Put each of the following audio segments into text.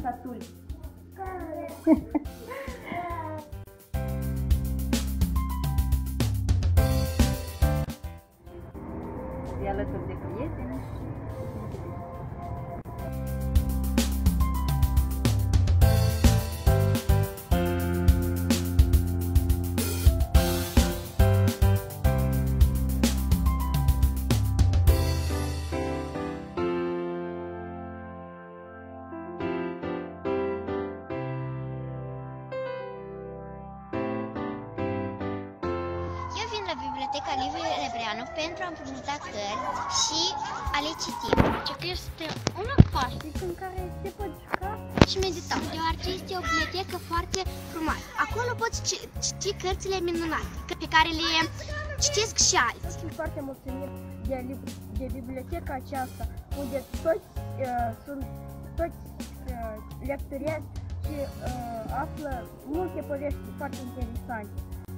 sătuli. E alături de prieteni. Eu vin la Biblioteca Liviu Lebreanu pentru a împrumuta cărți și a le citi. Deci că este un loc pașnic în care se pot juca Și medita, deoarece este o bibliotecă foarte frumoasă. Acolo poți citi cărțile minunate, pe care le citesc și alții. Sunt foarte mulțumit de biblioteca aceasta, unde toți lecturezi și află multe povești foarte interesante.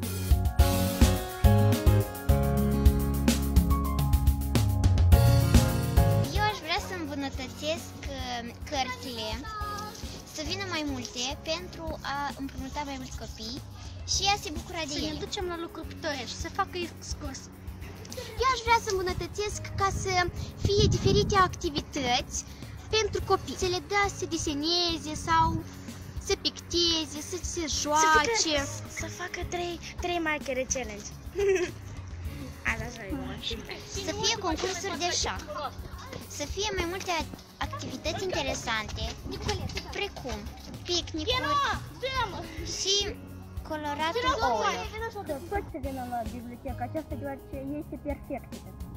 Eu aș vrea să îmbunătățesc cărțile, să vină mai multe pentru a împrumuta mai mulți copii și a se bucura de să ele. ne ducem la locuri pitorești, să facă excursii. Eu aș vrea să îmbunătățesc ca să fie diferite activități pentru copii. Să le dea să deseneze sau să picteze, să se joace. Să facă 3 markere challenge. Să fie concursuri de șah. Să fie mai multe activități interesante, precum picnicuri și coloratul ouălor. Toți să vină la biblioteca aceasta, deoarece este perfectă.